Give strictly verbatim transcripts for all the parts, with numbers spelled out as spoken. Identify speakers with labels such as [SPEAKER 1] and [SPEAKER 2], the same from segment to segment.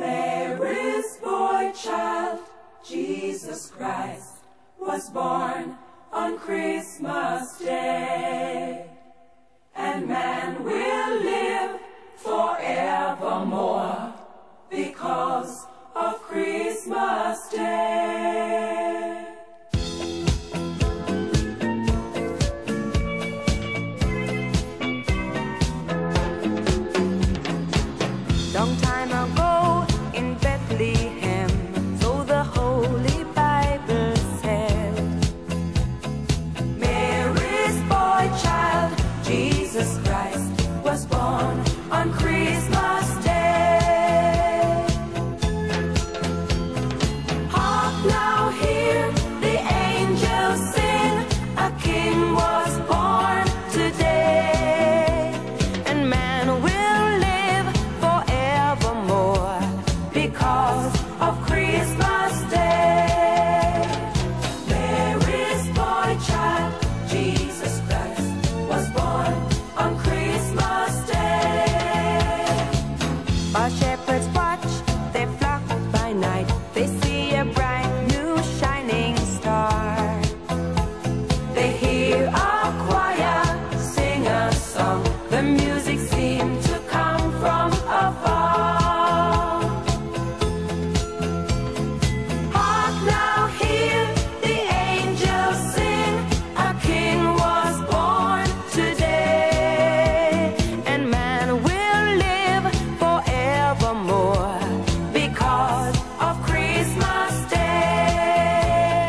[SPEAKER 1] Mary's boy child, Jesus Christ, was born on Christmas Day. And man will live forevermore because of Christmas Day.
[SPEAKER 2] Long time ago in Bethlehem, so the Holy Bible said,
[SPEAKER 1] Mary's boy child, Jesus Christ, was born on Christmas Day. Hark now, hear the angels sing, a king was born today.
[SPEAKER 2] and man will live forevermore
[SPEAKER 1] Because of Christmas Day. Mary's boy child, Jesus Christ, was born on Christmas Day.
[SPEAKER 2] While shepherds watch their flock by night, they see a bright new shining star.
[SPEAKER 1] They hear a choir sing a song, the music seemed to come from afar. Hark now, hear the angels sing, a king was born today.
[SPEAKER 2] And man will live forevermore
[SPEAKER 1] Because of Christmas Day.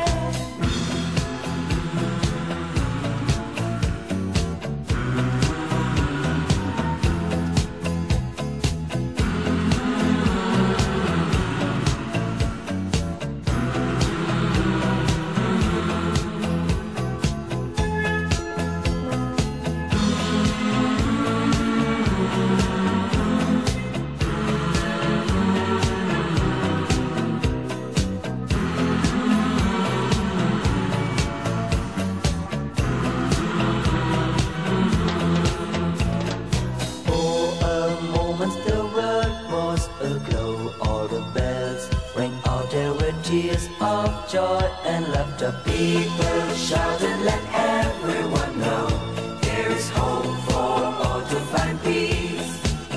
[SPEAKER 3] For a moment the world was aglow. All the bells rang out, there were tears of joy and laughter. People shouted, let everyone know there is hope for all to find peace.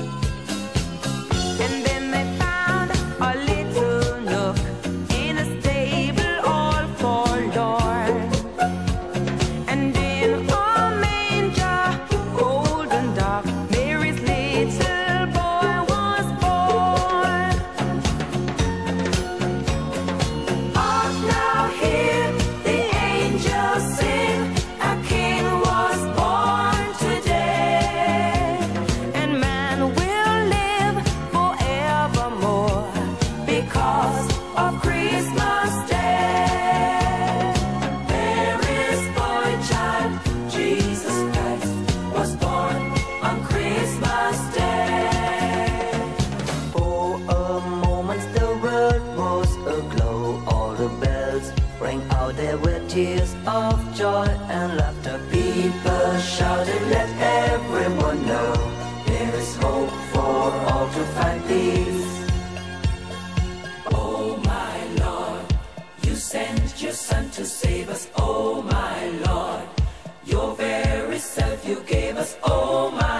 [SPEAKER 2] And then they found a little nook in a stable all forlorn. And in a manger, cold and dark, Mary's little boy was born.
[SPEAKER 1] Hark now, hear the angels sing, a king was born today.
[SPEAKER 2] And man will live forevermore
[SPEAKER 1] Because of Christmas Day. Mary's boy child, Jesus Christ, was born on Christmas Day.
[SPEAKER 3] For a moment the world was aglow. All the bells rang out, there were tears of joy and laughter. People shouted, let everyone know there is hope for all to find peace.
[SPEAKER 1] Oh my Lord, you sent your son to save us. Oh my Lord, your very self you gave us. Oh my